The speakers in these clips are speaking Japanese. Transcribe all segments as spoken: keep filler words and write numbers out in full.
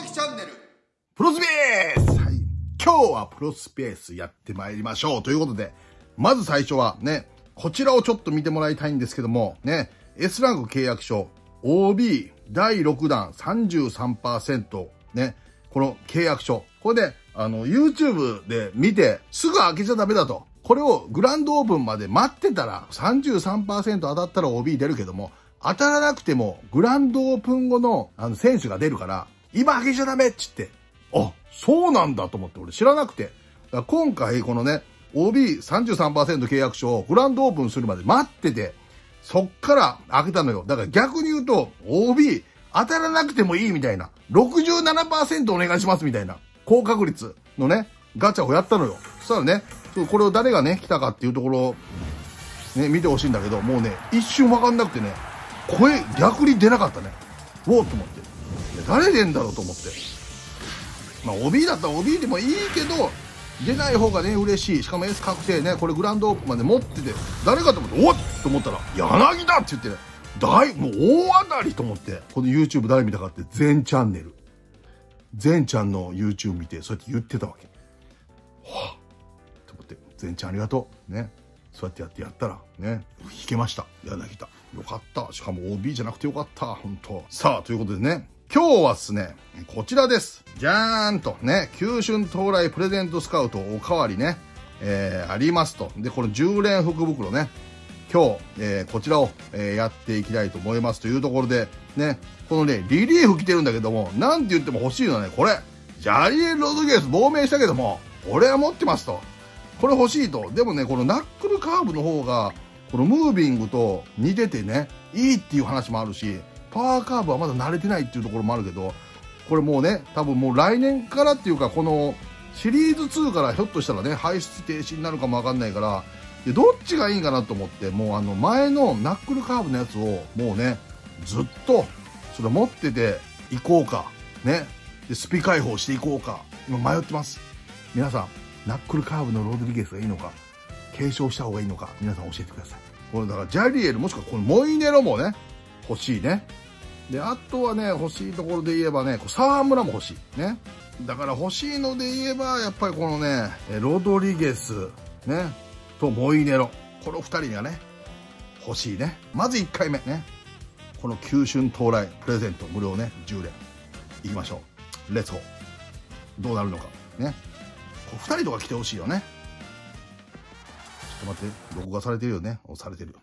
樹チャンネルプロスペース、はい、今日はプロスペースやってまいりましょうということで、まず最初はね、こちらをちょっと見てもらいたいんですけどもね、 S ランク契約書 オービー だいろくだん さんじゅうさんパーセント ね、この契約書、これで、ね、あの YouTube で見てすぐ開けちゃダメだと。これをグランドオープンまで待ってたら さんじゅうさんパーセント 当たったら オービー 出るけども、当たらなくてもグランドオープン後のあの選手が出るから今開けちゃダメっつって、あ、そうなんだと思って俺知らなくて。だから今回このね オービーさんじゅうさんパーセント 契約書をグランドオープンするまで待ってて、そっから開けたのよ。だから逆に言うと オービー 当たらなくてもいいみたいな ろくじゅうななパーセント お願いしますみたいな高確率のねガチャをやったのよ。そしたらね、これを誰がね来たかっていうところをね見てほしいんだけど、もうね一瞬分かんなくてね、声逆に出なかったね。おおと思って、誰出んだろうと思って、まあ オービー だったら オービー でもいいけど出ない方がね嬉しい。しかも S 確定ね、これグランドオープンまで持ってて、誰かと思っておっと思ったら柳だって言ってね、大もう大当たりと思って、この YouTube 誰見たかって全チャンネル全ちゃんの YouTube 見てそうやって言ってたわけ。はあと思って、全ちゃんありがとうね、そうやってやってやったらね弾けました。柳田よかった。しかも オービー じゃなくてよかった、本当。さあということでね、今日はですねこちらです。じゃーんとね、球春到来プレゼントスカウトおかわりね、えー、ありますと。でこのじゅう連福袋ね、今日、えー、こちらを、えー、やっていきたいと思いますというところでね、このねリリーフ来てるんだけども、なんて言っても欲しいのはねこれ、ジャリエル・ロドリゲス亡命したけども俺は持ってますと、これ欲しいと。でもねこのナックルカーブの方がこのムービングと似ててねいいっていう話もあるし、パワーカーブはまだ慣れてないっていうところもあるけど、これもうね多分もう来年からっていうか、このシリーズツーからひょっとしたらね排出停止になるかもわかんないから、でどっちがいいんかなと思って、もうあの前のナックルカーブのやつをもうねずっとそれ持ってていこうかね、でスピ解放していこうか今迷ってます。皆さんナックルカーブのロドリゲスがいいのか継承した方がいいのか皆さん教えてください。これだからジャリエルもしくはこのモイネロもね欲しいね。であとはね欲しいところで言えばね沢村も欲しいね。だから欲しいので言えばやっぱりこのねロドリゲスねとモイネロ、このふたりがね欲しいね。まずいっかいめね、この球春到来プレゼント無料ねじゅう連いきましょう。レッツゴー。どうなるのかね、こうふたりとか来てほしいよね。ちょっと待って、録画されてるよね。押されてるよ。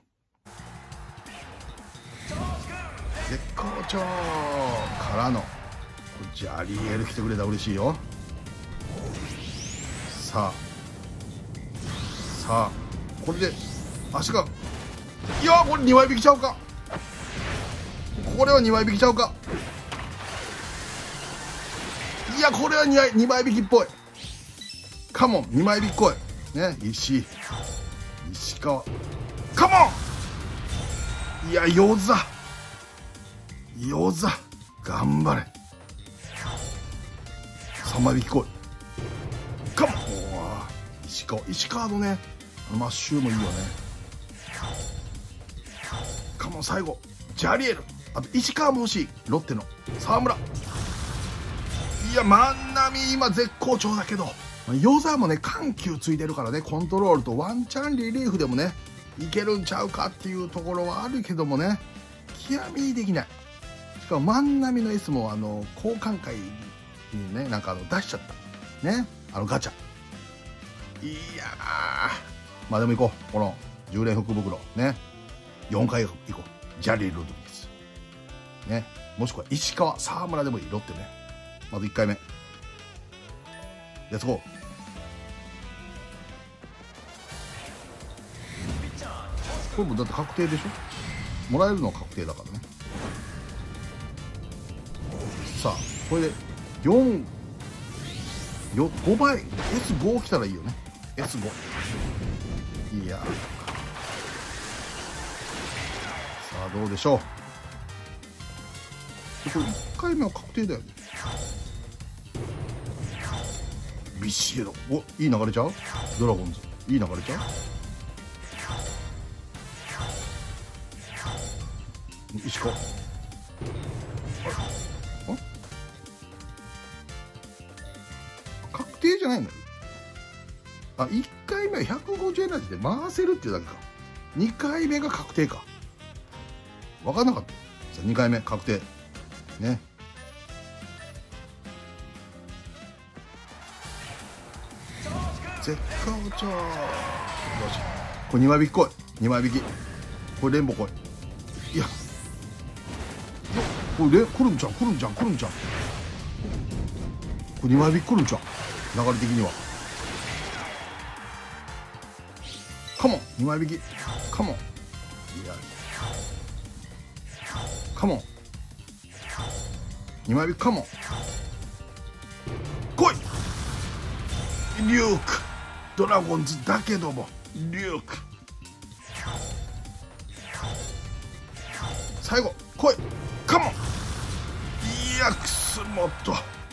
絶好調からのジャリエル来てくれたら嬉しいよ。さあさあこれで足が、いやこれにまい引きちゃうか、これはにまい引きちゃうか、いやこれは 2, にまい引きっぽい。カモンにまい引き来いね。石石川カモン、いやヨザヨザ頑張れ、さんまい引き来いカモン。石川石川のねマッシュもいいよね。カモン最後ジャリエル、あと石川も欲しい。ロッテの沢村、いや万波今絶好調だけど、ヨザもね緩急ついてるからね、コントロールとワンチャンリリーフでもねいけるんちゃうかっていうところはあるけどもね、極みできない。しかも万波の S もあの交換会にねなんかあの出しちゃったね、あのガチャ。いやーまあでも行こう、このじゅう連福袋ねよんかい行こう。ジャリー・ロドリゲスね、もしくは石川沢村でもいい。ロッテね。まずいっかいめレッツゴー。これもだって確定でしょ、もらえるのは確定だからね。さあこれでよんよごばい エスご 来たらいいよね。 エスご いやさあどうでしょう。これいっかいめは確定だよね。ビシエド、おいい流れちゃう。ドラゴンズいい流れちゃう。石川、あれあじゃないの？あ、いっかいめはひゃくごじゅうエナジーで回せるっていうだけか。にかいめが確定か。分かんなかった。さあにかいめ確定ね。絶好調。よし、これにまい引き来い。にまい引き、これ連母来い。いや、これ来るんちゃう、来るんちゃう、来るんちゃう。これにまい引き来るんちゃう、流れ的には。カモン、にまい引き、カモン。いや、カモン、にまい引き、カモン。来いリューク。ドラゴンズだけどもリューク。最後来い、カモン。いや、くすもっと。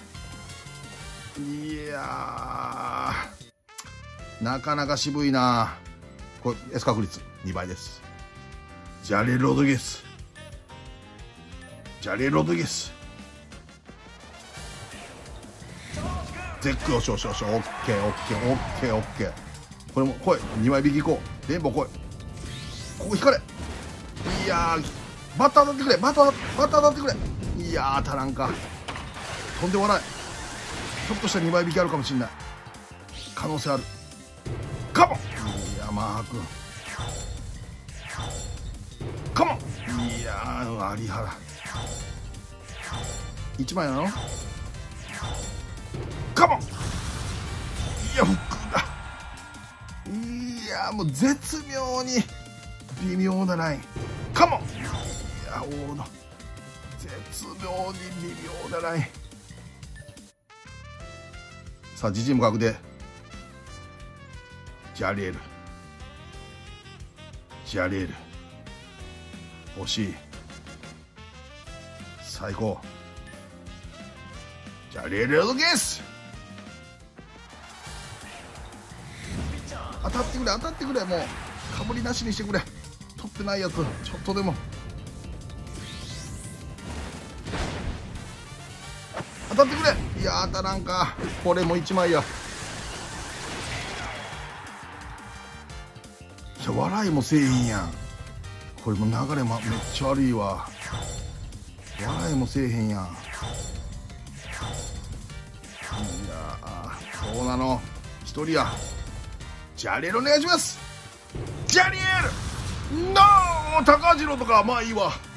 いやー、なかなか渋いな。これ S 確率にばいです。ジャレロドゲス、ジャレロドゲス。絶好調、少々、オッケー、オッケー、オッケー、オッケー。これも来い、にまい引き行こう。連母来い。ここ引かれ。いやー、バッター当たってくれ、バッター、バッター当たってくれ。いやー、足らんか。とんでもない。ひょっとしたらにまい引きあるかもしれない。可能性ある。カモン。いや、マー君。カモン。いやー、有原。いちまいなの？カモン。いや、僕だ。いや、もう絶妙に微妙なライン。カモン。いや、大野。絶妙に微妙なライン。さあ、自陣も確定。ジャリエル。ジャリエル。惜しい。最高。ジャリエルロドゲス。当たってくれ、当たってくれ。もうかぶりなしにしてくれ。取ってないやつちょっとでも当たってくれ。いや、当たらんか。これもいちまいや。いや、笑いもせえへんやん。これも流れもめっちゃ悪いわ。笑いもせえへんやん。いや、そうなの。一人や。ジャリエルお願いします。ジャリエルノー。高次郎とかまあいいわ。